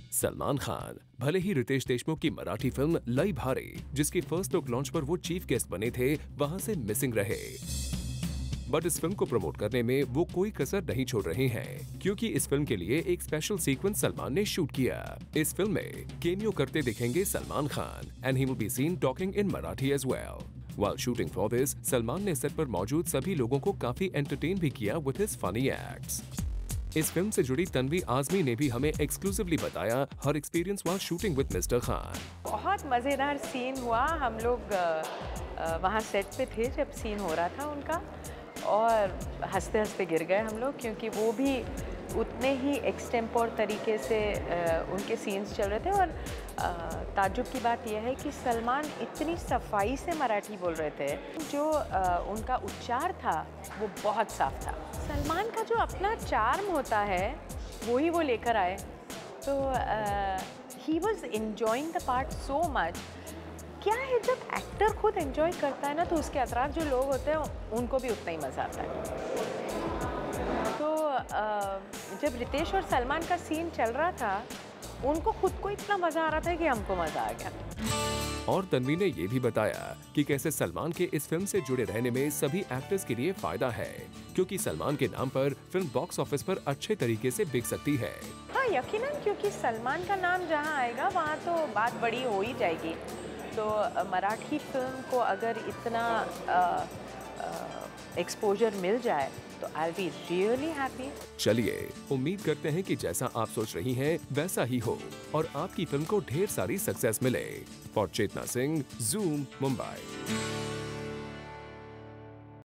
सलमान खान भले ही रितेश देशमुख की मराठी फिल्म लई भारी, जिसकी फर्स्ट लुक लॉन्च पर वो चीफ गेस्ट बने थे, वहां से मिसिंग रहे, बट इस फिल्म को प्रमोट करने में वो कोई कसर नहीं छोड़ रहे हैं, क्योंकि इस फिल्म के लिए एक स्पेशल सीक्वेंस सलमान ने शूट किया। इस फिल्म में केमियो करते दिखेंगे Salman Khan and he will be seen talking in Marathi as well. While shooting for this, Salman ने सेट पर मौजूद सभी लोगों को काफी एंटरटेन भी किया with his funny acts। इस फिल्म से जुड़ी तन्वी आजमी ने भी हमें एक्सक्लूसिवली बताया हर experience while shooting with mister Khan. बहुत मज़ेदार सीन हुआ। हम लोग वहाँ सेट पे थे जब सीन हो रहा था उनका, और हंसते हंसते गिर गए हम लोग, क्योंकि वो भी उतने ही एक्सटेम्पोर तरीके से उनके सीन्स चल रहे थे। और ताज्जुब की बात यह है कि सलमान इतनी सफाई से मराठी बोल रहे थे, जो उनका उच्चार था वो बहुत साफ था। सलमान का जो अपना चार्म होता है वही वो लेकर आए, तो he was enjoying the part so much. क्या है, जब एक्टर खुद एंजॉय करता है ना, तो उसके अतराफ जो लोग होते हैं उनको भी उतना ही मज़ा आता है। तो जब रितेश और सलमान का सीन चल रहा था, उनको खुद को इतना मज़ा आ रहा था कि हमको मज़ा आ गया। और तन्वी ने ये भी बताया कि कैसे सलमान के इस फिल्म से जुड़े रहने में सभी एक्टर्स के लिए फायदा है, क्योंकि सलमान के नाम पर फिल्म बॉक्स ऑफिस पर अच्छे तरीके से बिक सकती है। हाँ, यकीनन, क्योंकि सलमान का नाम जहाँ आएगा वहाँ तो बात बड़ी हो ही जाएगी। तो मराठी फिल्म को अगर इतना एक्सपोजर मिल जाए तो आई बी रियली हैप्पी। चलिए, उम्मीद करते हैं कि जैसा आप सोच रही हैं वैसा ही हो और आपकी फिल्म को ढेर सारी सक्सेस मिले। For Chetna Singh, Zoom, Mumbai.